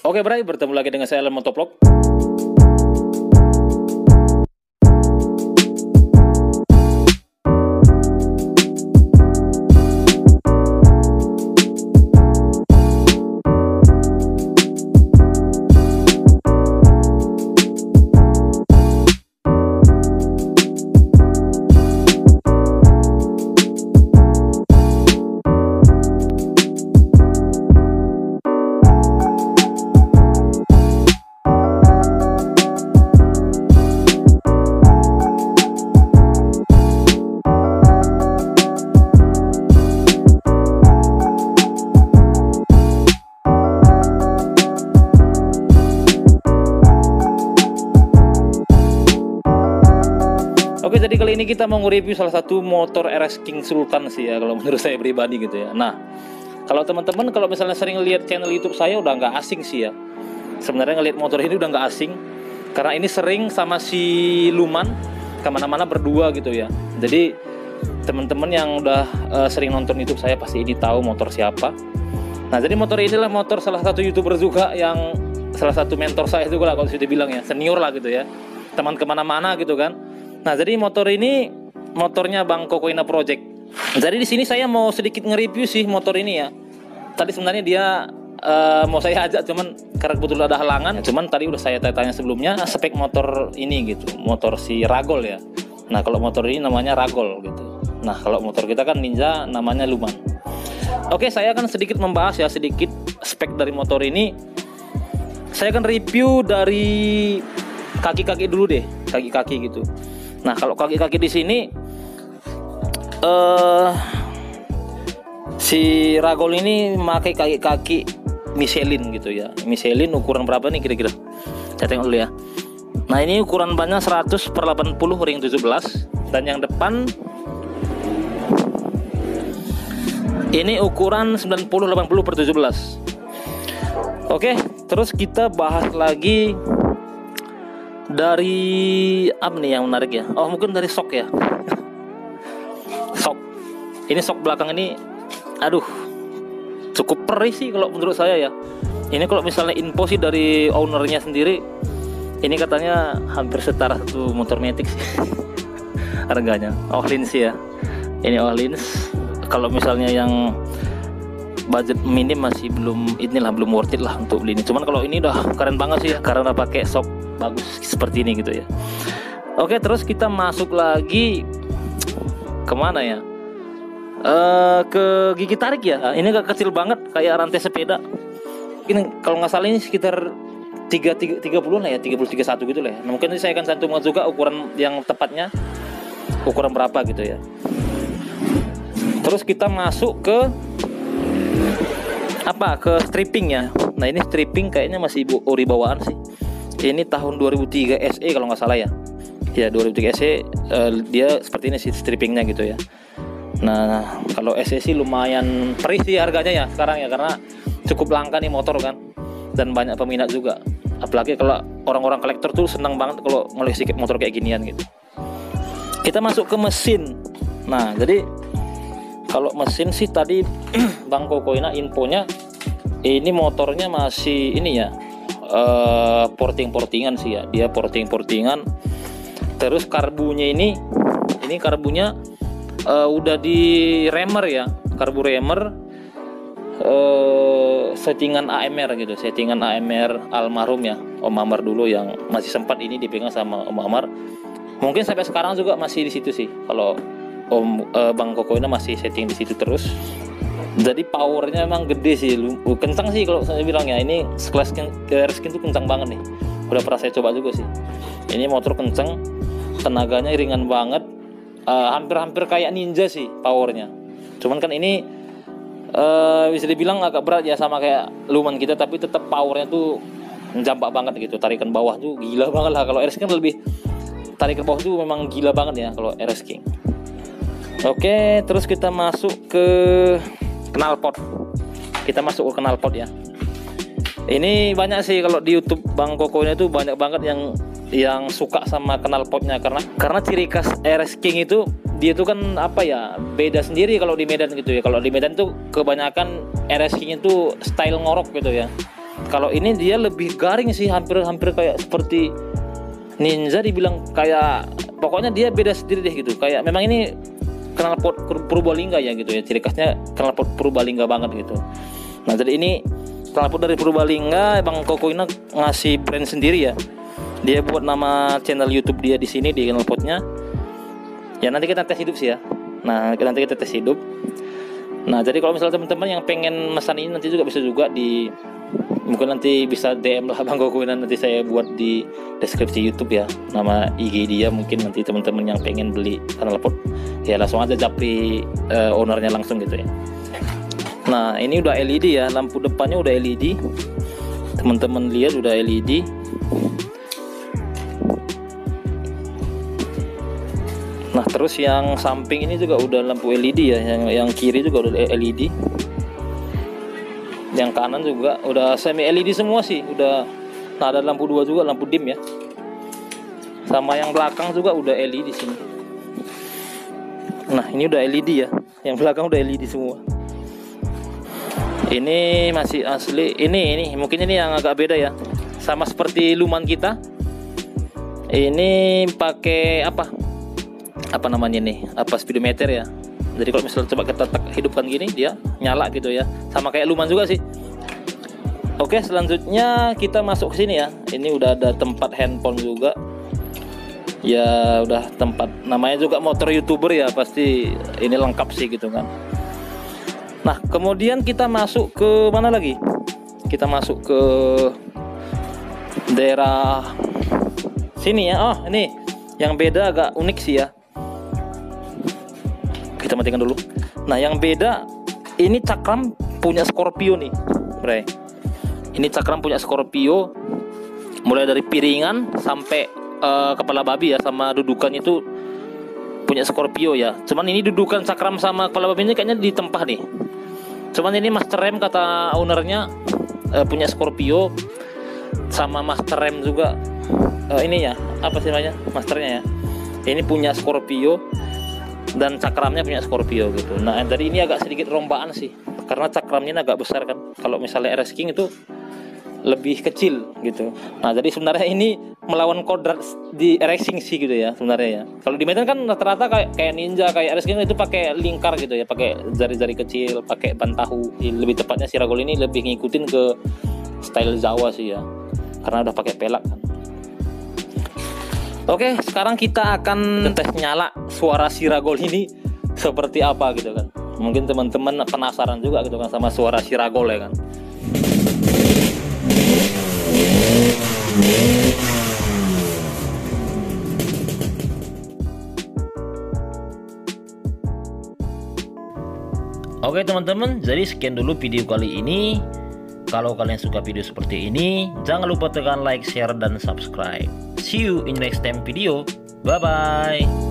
Oke Bray, bertemu lagi dengan saya Alan Motovlog. Oke, jadi kali ini kita mau nge-review salah satu motor RS King Sultan sih ya, kalau menurut saya pribadi gitu ya. Nah, kalau teman-teman kalau misalnya sering lihat channel YouTube saya udah nggak asing sih ya. Sebenarnya ngelihat motor ini udah nggak asing, karena ini sering sama si Luman kemana-mana berdua gitu ya. Jadi teman-teman yang udah sering nonton YouTube saya pasti ini tahu motor siapa. Nah, jadi motor inilah motor salah satu YouTuber juga yang salah satu mentor saya juga lah kalau sudah bilang ya, senior lah gitu ya. Teman kemana-mana gitu kan. Nah, jadi motor ini motornya Bang Kokoina Project. Jadi di sini saya mau sedikit nge-review sih motor ini ya. Tadi sebenarnya dia mau saya ajak, cuman karena kebetulan ada halangan. Cuman tadi udah saya tanya sebelumnya spek motor ini gitu, motor si Ragol ya. Nah, kalau motor ini namanya Ragol gitu. Nah, kalau motor kita kan Ninja namanya Luman. Oke, saya akan sedikit membahas ya sedikit spek dari motor ini. Saya akan review dari kaki-kaki dulu deh, kaki-kaki gitu. Nah, kalau kaki-kaki di sini si Ragol ini memakai kaki-kaki Michelin gitu ya. Michelin ukuran berapa nih kira-kira? Saya tengok dulu ya. Nah, ini ukuran bannya 100/80 ring 17, dan yang depan ini ukuran 90/80/17. Oke, terus kita bahas lagi dari apa nih yang menarik ya? Oh, mungkin dari sok ya. Sok. Ini sok belakang ini, aduh, cukup perih sih kalau menurut saya ya. Ini kalau misalnya info sih dari ownernya sendiri, ini katanya hampir setara satu motor Matic sih. Harganya. Ohlins ya. Ini Ohlins. Kalau misalnya yang budget minim masih belum worth it lah untuk beli ini. Cuman kalau ini udah keren banget sih ya, karena pakai sok bagus seperti ini gitu ya. Oke, terus kita masuk lagi kemana ya? Ke gigi tarik ya. Ini agak kecil banget kayak rantai sepeda. Ini kalau nggak salah ini sekitar 30 lah ya, 30-31 gitu lah ya. Nah, mungkin saya akan cantumkan juga ukuran yang tepatnya, ukuran berapa gitu ya. Terus kita masuk ke ke stripping ya. Nah, ini stripping kayaknya masih ori bawaan sih. Ini tahun 2003 SE kalau nggak salah ya. Ya, 2003 SE dia seperti ini sih strippingnya gitu ya. Nah, kalau SE sih lumayan perih sih harganya ya sekarang ya, karena cukup langka nih motor kan, dan banyak peminat juga. Apalagi kalau orang-orang kolektor tuh senang banget kalau ngoleksi motor kayak ginian gitu. Kita masuk ke mesin. Nah, jadi kalau mesin sih tadi Bang Kokoina infonya ini motornya masih ini ya, porting-portingan sih ya. Dia porting-portingan. Terus karbunya ini karbunya udah di remer ya, karbu remer, settingan AMR gitu, settingan AMR almarhum ya, Om Amar dulu yang masih sempat ini dipegang sama Om Amar. Mungkin sampai sekarang juga masih di situ sih. Kalau Bang Kokoina masih setting di situ terus. Jadi powernya emang gede sih, kencang sih kalau saya bilang ya. Ini sekelas RS King tuh kencang banget nih. Udah pernah saya coba juga sih. Ini motor kencang, tenaganya ringan banget, hampir-hampir kayak Ninja sih powernya. Cuman kan ini bisa dibilang agak berat ya, sama kayak Luman kita, tapi tetap powernya tuh menjampak banget gitu. Tarikan bawah tuh gila banget lah. Kalau RS King kan lebih tarikan bawah tuh memang gila banget ya kalau RS King. Oke, terus kita masuk ke knalpot. Kita masuk ke knalpot ya. Ini banyak sih kalau di YouTube Bang Kokoina itu banyak banget yang suka sama knalpotnya, karena ciri khas RS King itu dia tuh kan apa ya, beda sendiri kalau di Medan gitu ya. Kalau di Medan tuh kebanyakan RS King itu style ngorok gitu ya. Kalau ini dia lebih garing sih, hampir kayak seperti Ninja, dibilang kayak, pokoknya dia beda sendiri deh gitu. Kayak memang ini knalpot Purbalingga ya gitu ya, ciri khasnya knalpot Purbalingga banget gitu. Nah jadi ini knalpot dari Purbalingga, Bang Koko ini ngasih brand sendiri ya. Dia buat nama channel YouTube dia di sini di knalpotnya. Ya nanti kita tes hidup sih ya. Nah nanti kita tes hidup. Nah jadi kalau misalnya teman-teman yang pengen mesan ini nanti juga bisa juga di, mungkin nanti bisa DM lah Bang Koko, nanti saya buat di deskripsi YouTube ya, nama IG dia. Mungkin nanti teman-teman yang pengen beli knalpot ya langsung aja japri ownernya langsung gitu ya. Nah ini udah LED ya, lampu depannya udah LED, teman-teman lihat udah LED. Nah terus yang samping ini juga udah lampu LED ya, yang kiri juga udah LED, yang kanan juga udah semi LED semua sih udah. Nah ada lampu 2 juga, lampu dim ya, sama yang belakang juga udah LED di sini. Nah ini udah LED ya, yang belakang udah LED semua. Ini masih asli, ini mungkin ini yang agak beda ya, sama seperti Luman kita. Ini pakai apa namanya nih, speedometer ya. Jadi kalau misalnya coba kita hidupkan gini, dia nyala gitu ya, sama kayak Luman juga sih. Oke, selanjutnya kita masuk ke sini ya. Ini udah ada tempat handphone juga. Ya udah tempat, namanya juga motor YouTuber ya, pasti ini lengkap sih gitu kan. Nah, kemudian kita masuk ke mana lagi? Kita masuk ke daerah sini ya. Oh, ini yang beda agak unik sih ya. Kita matikan dulu. Nah yang beda, ini cakram punya Scorpio nih Bre. Ini cakram punya Scorpio, mulai dari piringan sampai kepala babi ya, sama dudukan itu punya Scorpio ya. Cuman ini dudukan cakram sama kepala babi ini kayaknya ditempah nih. Cuman ini master rem kata ownernya punya Scorpio, sama master rem juga ini ya, apa sih namanya masternya ya, ini punya Scorpio, dan cakramnya punya Scorpio gitu. Nah tadi ini agak sedikit rombaan sih, karena cakramnya agak besar kan. Kalau misalnya RS King itu lebih kecil gitu. Nah jadi sebenarnya ini melawan kodrat di racing sih gitu ya sebenarnya ya. Kalau di Medan kan rata-rata kayak Ninja, kayak RS King itu pakai lingkar gitu ya, pakai jari-jari kecil, pakai ban tahu. Lebih tepatnya si Ragol ini lebih ngikutin ke style Jawa sih ya, karena udah pakai pelak kan. Oke, sekarang kita akan tes nyala suara si Ragol ini seperti apa gitu kan. Mungkin teman-teman penasaran juga gitu kan sama suara si Ragol ya kan. Oke teman-teman, jadi sekian dulu video kali ini. Kalau kalian suka video seperti ini, jangan lupa tekan like, share, dan subscribe. See you in next time video. Bye bye.